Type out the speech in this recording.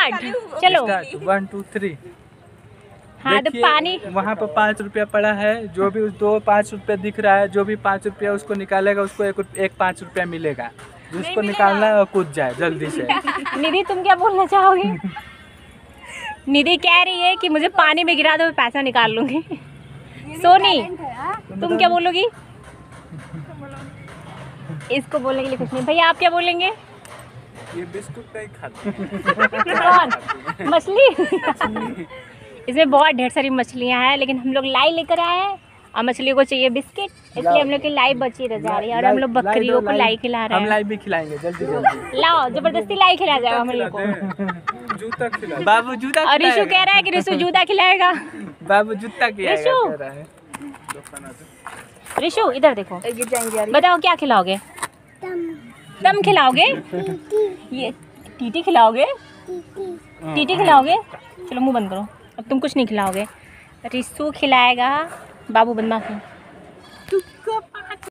चलो 1 2 3। हाँ तो पानी वहाँ पर 5 रुपया पड़ा है। जो भी उस 2 5 रुपया दिख रहा है, जो भी 5 रुपया उसको निकालेगा उसको एक 5 रुपया मिलेगा। जिसको निकालना है वो कूद जाए जल्दी से। निधि तुम क्या बोलना चाहोगी? निधि कह रही है कि मुझे पानी में गिरा दो मैं पैसा निकाल लूंगी। सोनी तुम क्या बोलोगी? इसको बोलने के लिए कुछ नहीं। भैया आप क्या बोलेंगे? ये बिस्कुट नहीं खाते। कौन? मछली? इसमें बहुत ढेर सारी मछलियाँ हैं, लेकिन हम लोग लाई लेकर आए हैं और मछलियों को चाहिए बिस्किट, इसलिए हम लोग की लाई बची रह जा रही है और हम लोग बकरियों को लाई खिला रहे हैं। हम लाई भी खिलाएंगे जल्दी जल्दी। लाओ जबरदस्ती लाई खिला जाएगा हम लोग को। जूता खिला बाबू, जूता और रिशु कह रहा है कि रिशु जूता खिलाएगा। बाबू जूता खिलाएगा। रिशु इधर देखो, बताओ क्या खिलाओगे? दम खिलाओगे? ये टीटी खिलाओगे? टीटी खिलाओगे? चलो मुंह बंद करो, अब तुम कुछ नहीं खिलाओगे। रिशु खिलाएगा बाबू बदमाश।